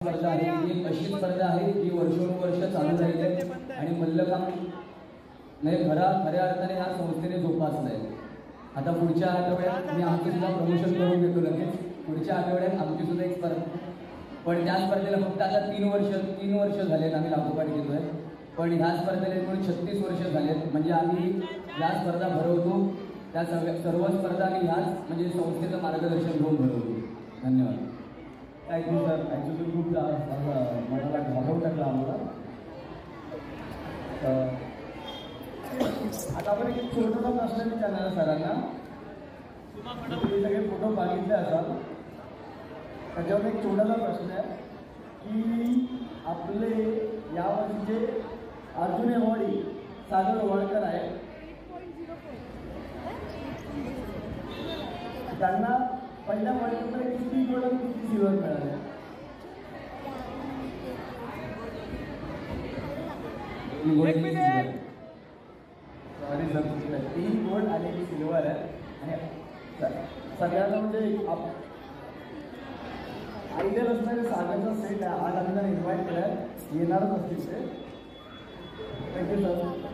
स्पर्धा आहे ही अशी स्पर्धा आहे जी वर्षोनुवर्ष चालू राहिली आहे आणि मल्लखांब म्हणजे खऱ्या अर्थाने ह्या संस्थेने जोपासलं आहे. आता पुढच्या आठवड्यात मी आमचं सुद्धा प्रमोशन करून घेतो लगेच. पुढच्या आठवड्यात आमची सुद्धा एक स्पर्धा, पण त्या स्पर्धेला फक्त आता 3 वर्ष झालेत आम्ही लागोपाठ घेतोय. पण ह्या स्पर्धेला एकूण 36 वर्ष झालेत. म्हणजे आम्ही या स्पर्धा भरवतो त्या सर्व स्पर्धा आम्ही ह्याच म्हणजे संस्थेचं मार्गदर्शन घेऊन भरवतो. धन्यवाद. Thank you sir. ॲक्च्युली खूप मनाला घालवून टाकला आम्हाला. आता आपण एक छोटासा प्रश्न विचारणार सरांना. तुम्ही सगळे फोटो बघितले असाल, त्याच्यावर एक छोटासा प्रश्न आहे की आपले यावर्षीचे अर्जुन अवॉर्डी सागर ओवाळकर आहे, त्यांना पहिल्या वर्ल्ड कपमध्ये किती गोल्ड आणि किती सिल्वर मिळाले? सॉरी सर, 3 गोल्ड आणि 1 सिल्वर आहे. आणि सगळ्यांना म्हणजे आयडियल असणारे सागरचा सेट आहे. आज आम्ही त्यांना इन्व्हाइट केलं आहे, येणारच असतील ते. Thank you sir.